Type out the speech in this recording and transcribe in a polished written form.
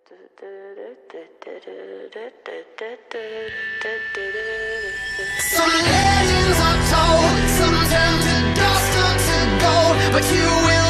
Some legends are told, some turn to dust or to gold, but you will